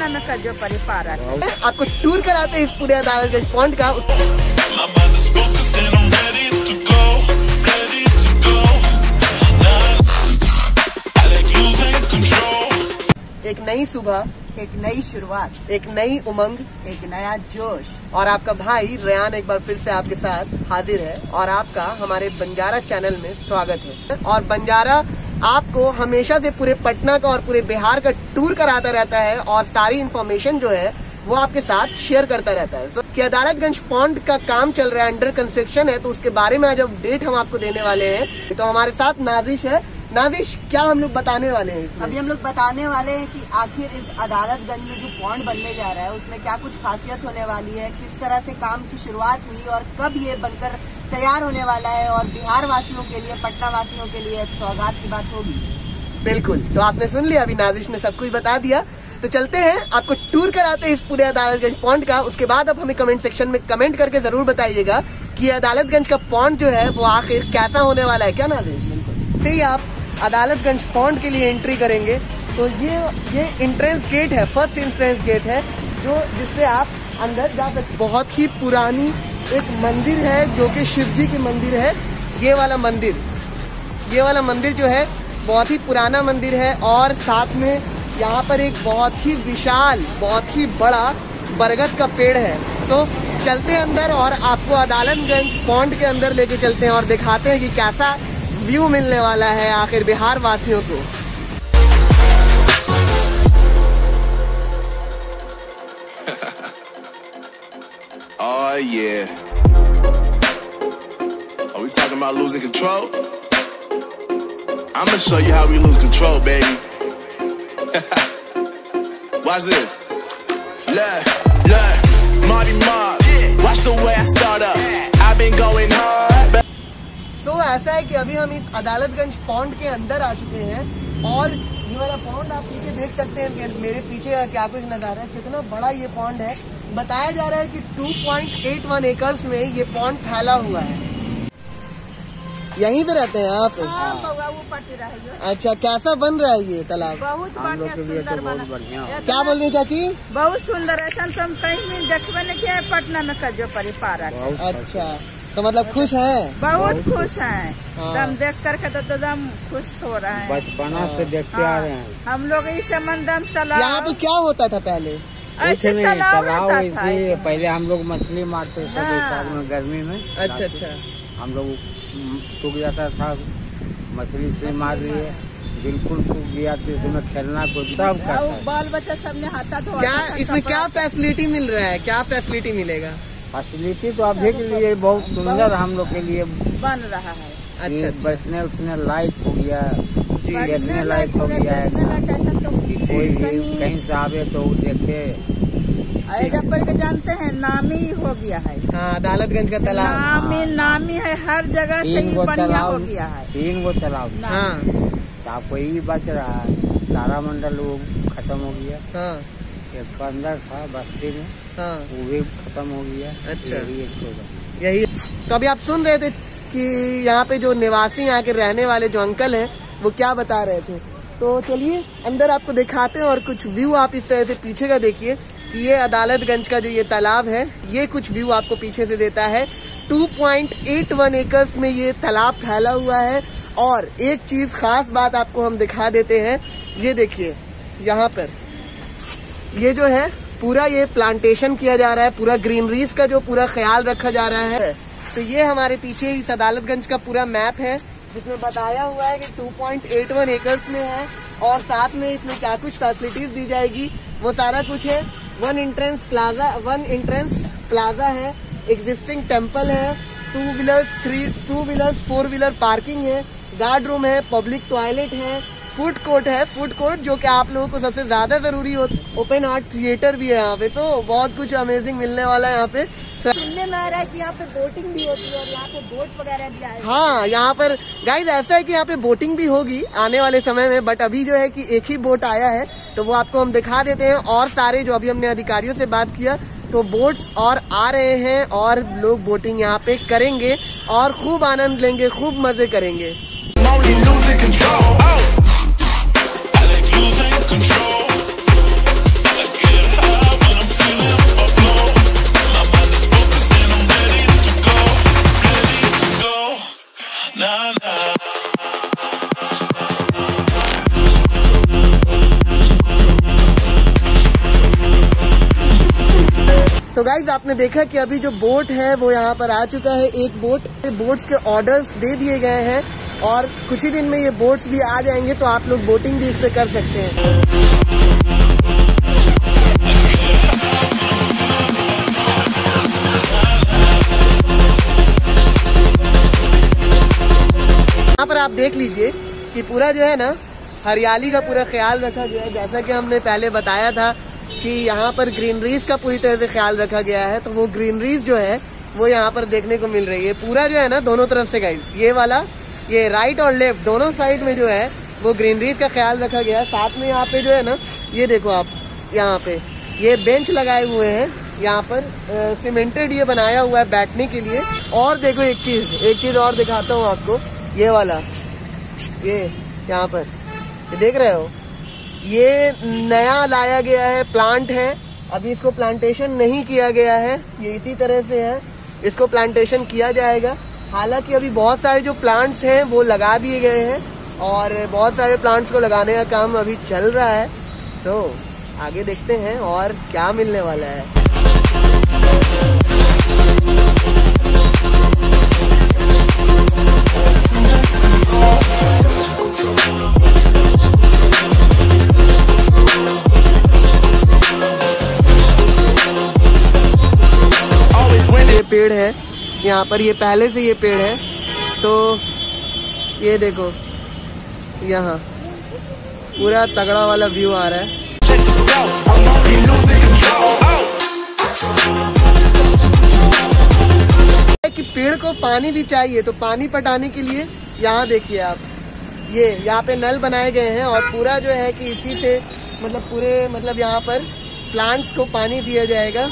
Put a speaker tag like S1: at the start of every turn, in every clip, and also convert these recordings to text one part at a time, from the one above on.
S1: में कजो परिपारा।
S2: आपको टूर कराते हैं इस पूरे अदालतगंज पॉन्ड का। एक नई सुबह,
S1: एक नई शुरुआत,
S2: एक नई उमंग,
S1: एक नया जोश।
S2: और आपका भाई रेयान एक बार फिर से आपके साथ हाजिर है और आपका हमारे बंजारा चैनल में स्वागत है। और बंजारा आपको हमेशा से पूरे पटना का और पूरे बिहार का टूर कराता रहता है और सारी इन्फॉर्मेशन जो है वो आपके साथ शेयर करता रहता है। कि अदालतगंज पॉन्ड का काम चल रहा है, अंडर कंस्ट्रक्शन है, तो उसके बारे में आज अपडेट हम आपको देने वाले हैं। तो हमारे साथ नाजिश है। नाजिश, क्या हम लोग बताने वाले हैं इसमें?
S1: अभी हम लोग बताने वाले हैं कि आखिर इस अदालतगंज में जो पॉन्ड बनने जा रहा है उसमें क्या कुछ खासियत होने वाली है, किस तरह से काम की शुरुआत हुई और कब ये बनकर तैयार होने वाला है, और बिहार वासियों के लिए, पटना वासियों के लिए एक सौगात की बात होगी।
S2: बिल्कुल, तो आपने सुन लिया, अभी नाजिश ने सब कुछ बता दिया। तो चलते हैं, आपको टूर कराते हैं इस पूरे अदालतगंज पॉन्ड का। उसके बाद आप हमें कमेंट सेक्शन में कमेंट करके जरूर बताइएगा कि अदालतगंज का पॉन्ड जो है वो आखिर कैसा होने वाला है। क्या नाजिश? बिल्कुल से ही आप अदालतगंज पॉन्ड के लिए एंट्री करेंगे तो ये एंट्रेंस गेट है, फर्स्ट एंट्रेंस गेट है जो जिससे आप अंदर जा सकते। बहुत ही पुरानी एक मंदिर है जो कि शिव जी की मंदिर है। ये वाला मंदिर जो है बहुत ही पुराना मंदिर है और साथ में यहाँ पर एक बहुत ही विशाल, बहुत ही बड़ा बरगद का पेड़ है। तो चलते हैं अंदर और आपको अदालतगंज पॉन्ड के अंदर लेके चलते हैं और दिखाते हैं कि कैसा व्यू मिलने वाला है आखिर बिहार वासियों को।
S3: Oh yeah. Are we talking about losing control? I'm gonna show you how we lose control, baby. Watch this. Look, Marty Mark. Watch the way I start up. I've been going hard.
S2: तो ऐसा है कि अभी हम इस Adalatganj pond के अंदर आ चुके हैं और ये वाला पॉन्ड आप पीछे देख सकते हैं। मेरे पीछे क्या कुछ नज़ारा है, कितना बड़ा ये पॉन्ड है। बताया जा रहा है कि 2.81 एकर्स में ये पॉन्ड फैला हुआ है। यहीं पे रहते हैं आप? अच्छा, कैसा बन रहा है ये तालाब?
S1: बहुत बढ़िया।
S2: क्या बोल रही है चाची?
S1: बहुत सुंदर। ऐसा तो हम कहीं देखबे नहीं किया पटना में कजो परिपारा।
S2: अच्छा, तो मतलब खुश हैं?
S1: बहुत खुश हैं। दम देख करके तो दम खुश हो रहा है।
S4: बचपना से देखते आ रहे हैं
S1: हम लोग। इस दम तालाब
S2: यहाँ पे क्या होता था पहले?
S1: ऐसे तालाब रहता था।
S4: पहले हम लोग मछली मारते थे बैसाख में, गर्मी में।
S2: अच्छा, हम लोग
S4: सूख जाता था, मछली से मार लिए, बिल्कुल सूख गया तो इसमें खेलना को सब करता है।
S1: बाल बच्चा सब ने हाथा धोया।
S2: क्या इसमें क्या फैसिलिटी मिल रहा है? क्या फैसिलिटी मिलेगा?
S4: फैसिलिटी तो अभी के लिए बहुत सुंदर हम लोग के लिए
S1: बन रहा है।
S4: अच्छा, बैठने उठने लायक हो गया, देखने लायक हो गया है। कोई भी कहीं से आवे तो देखे।
S1: जब के जानते हैं नामी हो गया है।
S2: हाँ, अदालतगंज का तालाब
S1: नामी है, हर जगह से ही बढ़िया हो गया है।
S4: 3 गो तालाब।
S2: हाँ,
S4: तो आपको यही बच रहा है, तारामंडल वो खत्म हो गया।
S2: हाँ,
S4: एक अंदर था बस्ती में,
S2: हाँ,
S4: वो भी खत्म हो गया।
S2: अच्छा,
S4: यही।
S2: तो अभी आप सुन रहे थे कि यहाँ पे जो निवासी, यहाँ के रहने वाले जो अंकल हैं वो क्या बता रहे थे। तो चलिए अंदर आपको दिखाते हैं और कुछ व्यू आप इस तरह से पीछे का देखिए कि ये अदालतगंज का जो ये तालाब है, ये कुछ व्यू आपको पीछे से देता है। 2.81 एकर्स में ये तालाब फैला हुआ है। और एक चीज खास बात आपको हम दिखा देते हैं, ये देखिए यहाँ पर ये जो है पूरा ये प्लांटेशन किया जा रहा है, पूरा ग्रीनरीज का जो पूरा ख्याल रखा जा रहा है। तो ये हमारे पीछे इस अदालतगंज का पूरा मैप है जिसमें बताया हुआ है कि 2.81 एकर्स में है और साथ में इसमें क्या कुछ फैसिलिटीज दी जाएगी वो सारा कुछ है। 1 एंट्रेंस प्लाजा है, एग्जिस्टिंग टेम्पल है, 2 व्हीलर्स 4 व्हीलर पार्किंग है, गार्ड रूम है, पब्लिक टॉयलेट है, फूड कोर्ट जो कि आप लोगों को सबसे ज्यादा जरूरी हो। ओपन आर्ट थिएटर भी है यहाँ पे। तो बहुत कुछ अमेजिंग मिलने वाला है यहाँ पे।
S1: सुनने में आ रहा है कि यहाँ पे बोटिंग भी होती है और यहाँ पे बोट्स वगैरह भी आए।
S2: हाँ, यहाँ पर गाइस ऐसा है कि यहाँ पे बोटिंग भी होगी आने वाले समय में, बट अभी जो है कि एक ही बोट आया है तो वो आपको हम दिखा देते हैं। और सारे जो अभी हमने अधिकारियों से बात किया तो बोट्स और आ रहे हैं और लोग बोटिंग यहाँ पे करेंगे और खूब आनंद लेंगे, खूब मजे करेंगे।
S3: Control. I like losing control. I get
S2: तो गाइज आपने देखा कि अभी जो बोट है वो यहाँ पर आ चुका है। एक बोट्स के ऑर्डर्स दे दिए गए हैं और कुछ ही दिन में ये बोट्स भी आ जाएंगे, तो आप लोग बोटिंग भी इस पे कर सकते हैं। यहाँ पर आप देख लीजिए कि पूरा जो है ना हरियाली का पूरा ख्याल रखा गया है। जैसा कि हमने पहले बताया था कि यहाँ पर ग्रीनरीज का पूरी तरह से ख्याल रखा गया है, तो वो ग्रीनरीज जो है वो यहाँ पर देखने को मिल रही है। पूरा जो है ना दोनों तरफ से गाइस, ये वाला, ये राइट और लेफ्ट दोनों साइड में जो है वो ग्रीनरीज का ख्याल रखा गया है। साथ में यहाँ पे जो है ना, ये देखो आप, यहाँ पे ये बेंच लगाए हुए हैं, यहाँ पर सीमेंटेड ये बनाया हुआ है बैठने के लिए। और देखो एक चीज और दिखाता हूँ आपको, ये वाला, ये यहाँ पर ये देख रहे हो, ये नया लाया गया है, प्लांट है, अभी इसको प्लांटेशन नहीं किया गया है, ये इसी तरह से है, इसको प्लांटेशन किया जाएगा। हालांकि अभी बहुत सारे जो प्लांट्स हैं वो लगा दिए गए हैं और बहुत सारे प्लांट्स को लगाने का काम अभी चल रहा है। तो आगे देखते हैं और क्या मिलने वाला है। ये पेड़ है यहाँ पर, ये पहले से ये पेड़ है, तो ये देखो यहाँ पूरा तगड़ा वाला व्यू आ रहा है। कि पेड़ को पानी भी चाहिए, तो पानी पटाने के लिए यहाँ देखिए आप, ये यहाँ पे नल बनाए गए हैं और पूरा जो है कि इसी से मतलब यहाँ पर प्लांट्स को पानी दिया जाएगा।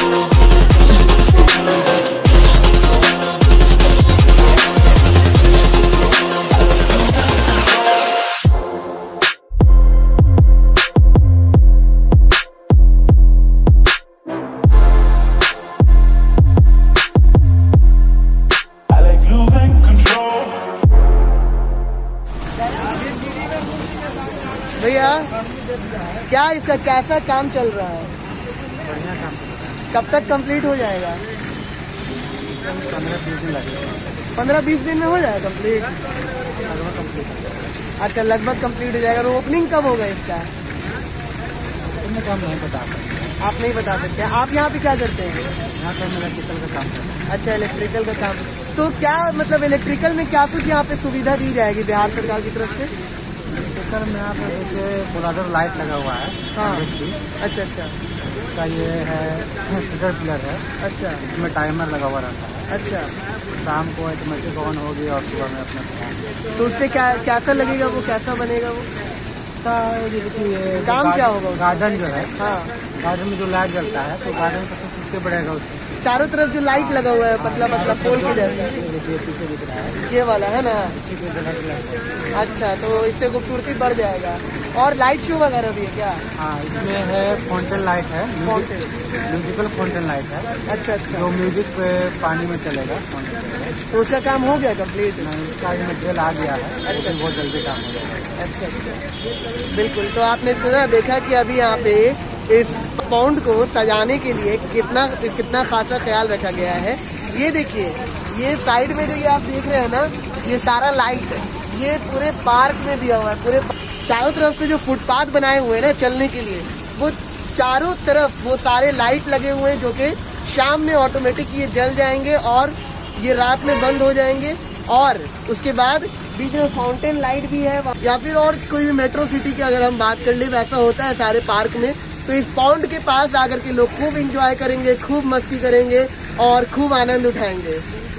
S2: भैया क्या इसका कैसा काम चल रहा है?
S4: बढ़िया काम।
S2: कब तक कंप्लीट हो जाएगा?
S4: 15-20 दिन लगेगा।
S2: 15-20 दिन में हो जाएगा कंप्लीट? अच्छा, लगभग कंप्लीट हो जाएगा। तो ओपनिंग कब होगा इसका?
S4: काम नहीं बता सकते।
S2: आप नहीं बता सकते। आप यहाँ पे क्या करते हैं?
S4: यहाँ पर इलेक्ट्रिकल का काम करते हैं।
S2: अच्छा, इलेक्ट्रिकल का काम। तो क्या मतलब इलेक्ट्रिकल में क्या कुछ यहाँ पे सुविधा दी जाएगी बिहार सरकार की तरफ से?
S4: सर में यहाँ पर देखिए पोलाडर लाइट लगा हुआ है।
S2: हाँ। अच्छा।
S4: इसका ये है फिगर पिलर है।
S2: अच्छा।
S4: इसमें टाइमर लगा हुआ रहता है।
S2: अच्छा।
S4: शाम को ऑटोमेटिक ऑन होगी और सुबह में अपना।
S2: तो उससे कैसा लगेगा वो, कैसा बनेगा वो?
S4: इसका देखिए
S2: काम क्या होगा?
S4: गार्डन जो है,
S2: हाँ,
S4: गार्डन में जो लाइट जलता है तो गार्डन का कितने बढ़ेगा उससे।
S2: चारों तरफ जो लाइट लगा हुआ है पतला पोल के जैसा,
S4: पीछे दिख रहा है,
S2: ये वाला है ना?
S4: इसी के जगह।
S2: अच्छा, तो इससे खूबसूरती बढ़ जाएगा। और लाइट शो वगैरह भी है क्या?
S4: हाँ, इसमें है फाउंटेन लाइट है, म्यूजिकल फाउंटेन लाइट है।
S2: अच्छा।
S4: जो म्यूजिक पे पानी में चलेगा।
S2: तो उसका काम हो गया कंप्लीट?
S4: नहीं, उसका मटेरियल आ गया है। अच्छा, बहुत जल्दी काम हो जाएगा।
S2: अच्छा, बिल्कुल। तो आपने सुना, देखा कि अभी यहाँ पे इस पाउंड को सजाने के लिए कितना खासा ख्याल रखा गया है। ये देखिए, ये साइड में जो ये आप देख रहे हैं ना, ये सारा लाइट ये पूरे पार्क में दिया हुआ है। पूरे चारों तरफ से जो फुटपाथ बनाए हुए हैं ना चलने के लिए, वो चारों तरफ वो सारे लाइट लगे हुए हैं, जो कि शाम में ऑटोमेटिक ये जल जाएंगे और ये रात में बंद हो जाएंगे। और उसके बाद बीच में फाउंटेन लाइट भी है, या फिर और कोई भी मेट्रो सिटी की अगर हम बात कर ले, वैसा होता है सारे पार्क में। तो इस पाउंड के पास आकर के लोग खूब एंजॉय करेंगे, खूब मस्ती करेंगे और खूब आनंद उठाएंगे।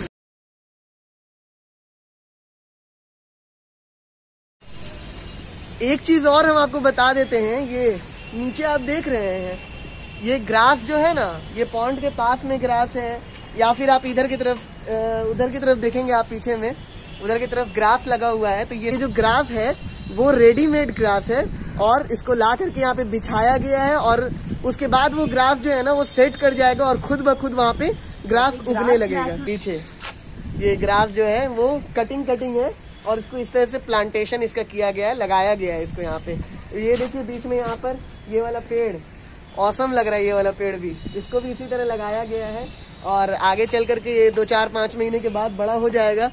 S2: एक चीज और हम आपको बता देते हैं, ये नीचे आप देख रहे हैं, ये ग्रास जो है ना, ये पॉन्ड के पास में ग्रास है, या फिर आप उधर की तरफ देखेंगे आप पीछे में, उधर की तरफ ग्रास लगा हुआ है। तो ये जो ग्रास है वो रेडीमेड ग्रास है और इसको ला करके यहाँ पे बिछाया गया है और उसके बाद वो ग्रास जो है ना वो सेट कर जाएगा और खुद ब खुद वहाँ पे ग्रास उगने लगेगा। पीछे ये ग्रास जो है वो कटिंग है और इसको इस तरह से प्लांटेशन इसका किया गया है, लगाया गया है इसको यहाँ पे। ये देखिए बीच में यहाँ पर ये वाला पेड़, औसम लग रहा है ये वाला पेड़ भी, इसको भी इसी तरह लगाया गया है और आगे चल करके ये 2-4-5 महीने के बाद बड़ा हो जाएगा।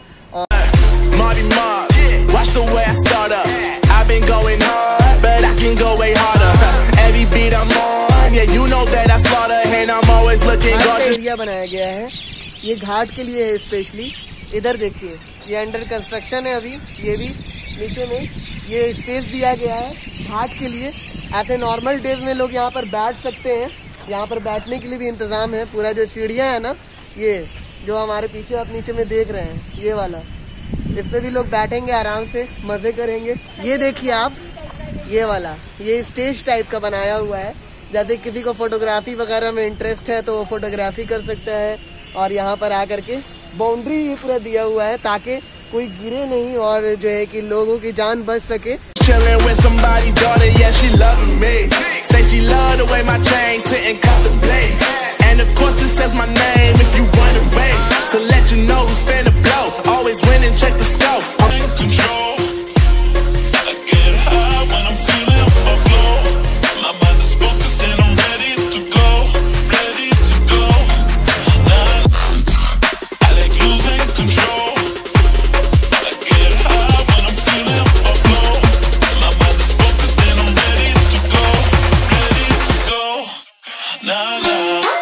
S3: Watch the way I start up. I've been going hard, but I can go way harder. Every beat I'm on, yeah, you know that I slaughter, and I'm always looking gorgeous.
S2: Area बनाया गया है, ये घाट के लिए है specially. इधर देखिए, ये अंडर कंस्ट्रक्शन है अभी, ये भी नीचे में ये स्पेस दिया गया है घाट के लिए। ऐसे नॉर्मल डेज में लोग यहाँ पर बैठ सकते हैं, यहाँ पर बैठने के लिए भी इंतजाम है। पूरा जो सीढ़ियाँ है ना, ये जो हमारे पीछे आप नीचे में देख रहे हैं, ये वाला, इस पे भी लोग बैठेंगे, आराम से मजे करेंगे। ये देखिए आप, ये वाला, ये स्टेज टाइप का बनाया हुआ है। जैसे किसी को फोटोग्राफी वगैरह में इंटरेस्ट है तो वो फोटोग्राफी कर सकता है। और यहाँ पर आकर के बाउंड्री ये पूरा दिया हुआ है ताकि कोई गिरे नहीं और जो है कि लोगों की जान बच सके।
S3: Chillin' with somebody, daughter, yeah, she loving me. Say she love the way my chain sit and contemplate. And of course it says my name if you wanna wait. To let you know who's finna blow. Always win and check the scope. I'm in control. I get high when I'm feeling my flow. My mind is focused and I'm ready to go. Ready to go. Nah, I like losing control. I get high when I'm feeling my flow. My mind is focused and I'm ready to go. Ready to go. Nah, nah.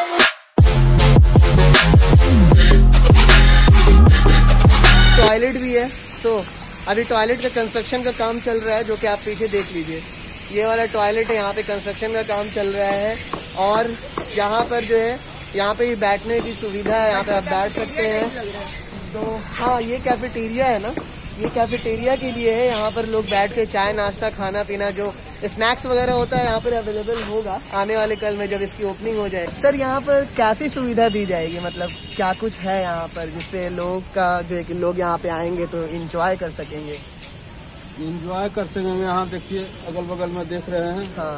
S2: Toilet भी है, तो अभी toilet का construction का काम चल रहा है, जो कि आप पीछे देख लीजिए। ये वाला टॉयलेट है, यहाँ पे कंस्ट्रक्शन का काम चल रहा है। और यहाँ पर जो है, यहाँ पे ही बैठने की सुविधा है, यहाँ पे आप बैठ सकते हैं। तो हाँ, ये कैफेटेरिया है ना, ये कैफेटेरिया के लिए है। यहाँ पर लोग बैठ के चाय नाश्ता खाना पीना जो स्नैक्स वगैरह होता है यहाँ पर अवेलेबल होगा आने वाले कल में जब इसकी ओपनिंग हो जाए। सर, यहाँ पर कैसी सुविधा दी जाएगी, मतलब क्या कुछ है यहाँ पर जिससे लोग का जो है कि लोग यहाँ पे आएंगे तो इंजॉय कर सकेंगे?
S5: इंजॉय कर सकेंगे। यहाँ देखिए, अगल बगल में देख रहे हैं।
S2: हाँ,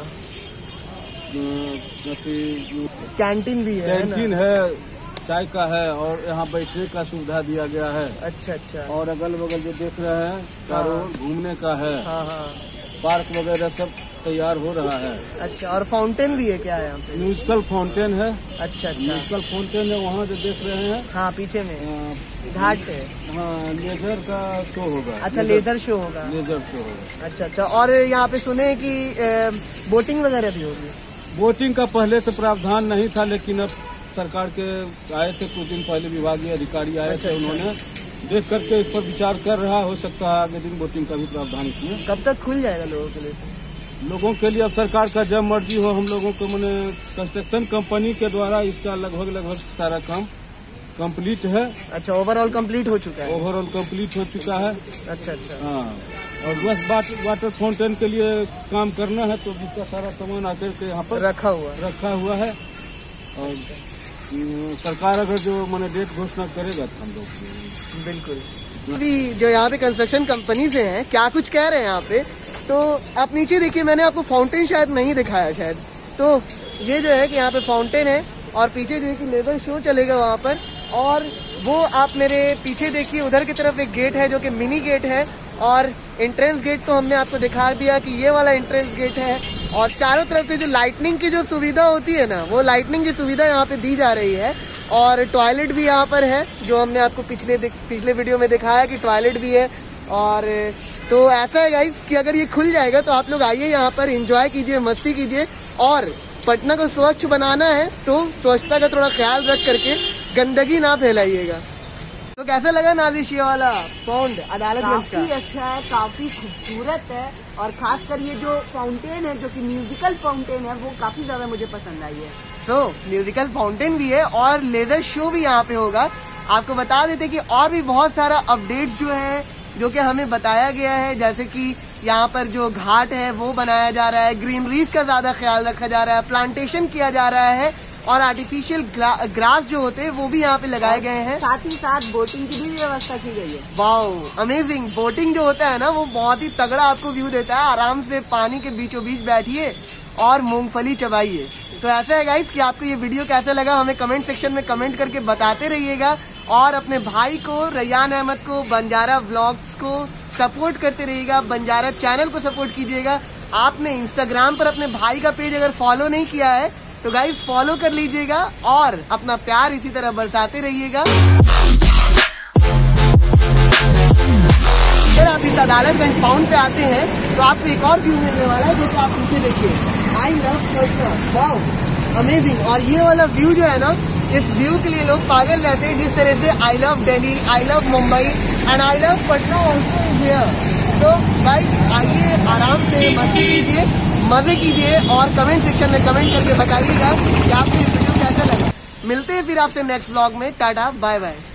S5: कैंटीन
S2: भी है,
S5: कैंटीन है, चाय का है और यहाँ बैठने का सुविधा दिया गया है।
S2: अच्छा अच्छा।
S5: और अगल बगल जो देख रहे हैं चारों घूमने का है।
S2: हाँ हाँ,
S5: पार्क वगैरह सब तैयार हो रहा है।
S2: अच्छा, और फाउंटेन भी है क्या यहाँ पे?
S5: म्यूजिकल फाउंटेन है।
S2: अच्छा अच्छा,
S5: म्यूजिकल फाउंटेन है वहाँ जो देख रहे हैं।
S2: हाँ, पीछे में घाट है।
S5: हाँ, लेजर का शो होगा।
S2: अच्छा, लेजर शो होगा।
S5: लेजर शो होगा।
S2: अच्छा अच्छा। और यहाँ पे सुने कि बोटिंग वगैरह भी होगी?
S5: बोटिंग का पहले से प्रावधान नहीं था, लेकिन अब सरकार के आए थे कुछ दिन पहले, विभागीय अधिकारी आए थे, उन्होंने देख करके इस पर विचार कर रहा। हो सकता है आगे दिन बोटिंग का भी प्रावधान इसमें।
S2: कब तक खुल जाएगा लोगों के लिए?
S5: लोगों के लिए अब सरकार का जब मर्जी हो। हम लोगों को मैंने कंस्ट्रक्शन कंपनी के द्वारा इसका लगभग सारा काम कंप्लीट है। अच्छा,
S2: ओवरऑल कंप्लीट हो चुका है?
S5: ओवरऑल कंप्लीट हो चुका है।
S2: अच्छा अच्छा।
S5: हाँ, और बस वाटर फाउंटेन के लिए काम करना है, तो जिसका सारा सामान आकर के यहाँ पर
S2: रखा हुआ है।
S5: और सरकार अगर जो मैंने डेट घोषणा करेगा तो हम लोग
S2: बिल्कुल। अभी जो यहाँ पे कंस्ट्रक्शन कंपनी से हैं, क्या कुछ कह रहे हैं यहाँ पे, तो आप नीचे देखिए। मैंने आपको फाउंटेन शायद नहीं दिखाया शायद, तो ये जो है कि यहाँ पे फाउंटेन है और पीछे जो है कि लेजर शो चलेगा वहाँ पर। और वो आप मेरे पीछे देखिए, उधर की तरफ एक गेट है जो कि मिनी गेट है, और एंट्रेंस गेट तो हमने आपको दिखा दिया कि ये वाला एंट्रेंस गेट है। और चारों तरफ से जो लाइटनिंग की जो सुविधा होती है ना, वो लाइटनिंग की सुविधा यहाँ पे दी जा रही है। और टॉयलेट भी यहाँ पर है, जो हमने आपको पिछले वीडियो में दिखाया कि टॉयलेट भी है। और तो ऐसा है गाइस कि अगर ये खुल जाएगा तो आप लोग आइए यहाँ पर, एंजॉय कीजिए, मस्ती कीजिए। और पटना को स्वच्छ बनाना है तो स्वच्छता का थोड़ा ख्याल रख करके गंदगी ना फैलाइएगा। तो कैसा लगा नाजिश ये वाला पॉन्ड अदालतगंज का?
S1: काफी अच्छा है, काफी खूबसूरत है। और खासकर ये जो फाउंटेन है, जो कि म्यूजिकल फाउंटेन है, वो काफी ज्यादा मुझे पसंद आई है।
S2: म्यूजिकल फाउंटेन भी है और लेजर शो भी यहाँ पे होगा। आपको बता देते कि और भी बहुत सारा अपडेट्स जो है, जो कि हमें बताया गया है, जैसे कि यहाँ पर जो घाट है वो बनाया जा रहा है, ग्रीनरीज का ज्यादा ख्याल रखा जा रहा है, प्लांटेशन किया जा रहा है, और आर्टिफिशियल ग्रास जो होते हैं वो भी यहाँ पे लगाए गए हैं।
S1: साथ ही साथ बोटिंग की भी व्यवस्था की गई है।
S2: Wow, amazing. बोटिंग जो होता है ना, वो बहुत ही तगड़ा आपको व्यू देता है। आराम से पानी के बीचों बीच बैठिए और मूंगफली चबाइए। तो ऐसा है गाइस कि आपको ये वीडियो कैसा लगा, हमें कमेंट सेक्शन में कमेंट करके बताते रहिएगा। और अपने भाई को, रैयान अहमद को, बंजारा व्लॉग्स को सपोर्ट करते रहिएगा, बंजारा चैनल को सपोर्ट कीजिएगा। आपने इंस्टाग्राम पर अपने भाई का पेज अगर फॉलो नहीं किया है तो गाइस फॉलो कर लीजिएगा और अपना प्यार इसी तरह बरसाते रहिएगा। अगर आप इस अदालतगंज पाउंड पे आते हैं तो आपको एक और व्यू मिलने वाला है, जो कि आप पीछे देखिए, I love Patna, wow amazing. और ये वाला व्यू जो है ना, इस व्यू के लिए लोग पागल रहते हैं, जिस तरह से I love Delhi, I love Mumbai and I love Patna also here. तो गाइस आइए, आराम से मस्ती कीजिए, मजे कीजिए और कमेंट सेक्शन में कमेंट करके बताइएगा कि आपको ये वीडियो कैसा लगा। मिलते हैं फिर आपसे नेक्स्ट व्लॉग में। Tata bye bye.